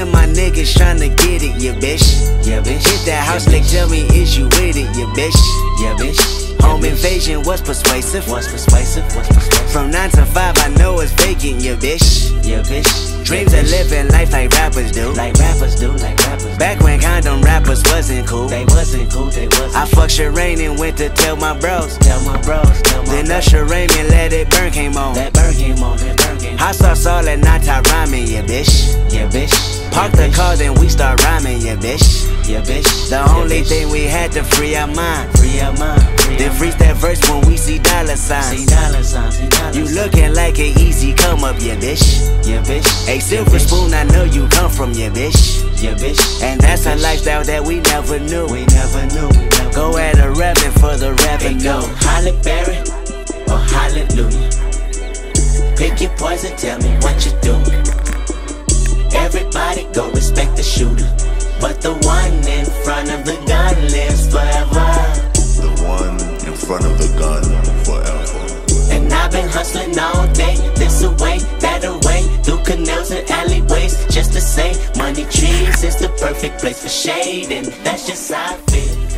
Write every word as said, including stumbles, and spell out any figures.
and my niggas tryna get it, yeah bitch. Yeah bitch. Hit that house, yeah, nigga, tell me is you with it, yeah bitch. Yeah bitch. Home invasion was persuasive. Was persuasive. Was persuasive. From nine to five, I know it's vacant, yeah bitch. Yeah bitch. Dreams of living life like rappers do. Like rappers do. Like rappers do. Back when condom rappers wasn't cool. They wasn't cool. They wasn't. I fucked Shireen and went to tell my bros. Tell my bros. Tell my then Usher Raymond Let It Burn came on. That burn came on. That burn came on. Hot sauce all that nata rhyming, yeah bitch. Yeah bitch. Park yeah, the bitch. Car then we start rhyming, yeah bitch. Yeah bitch. The yeah, only bitch. Thing we had to free our mind. Free our mind. Free then freeze that verse when we see dollar signs. See dollar signs. See dollar you looking like an easy come up, yeah bitch. Yeah bitch. A silver yeah, spoon, I know you come from, yeah bitch. Yeah bitch. And that's yeah, a lifestyle that we never knew. We never knew. We never go at a rapping for the revenue. Go Halle Berry or hallelujah. Pick your poison, tell me what you do. Everybody go respect the shooter, but the one in front of the gun lives forever. The one in front of the gun forever. And I've been hustling all day, this away, that away, through canals and alleyways, just to say money trees is the perfect place for shade, and that's just how I feel.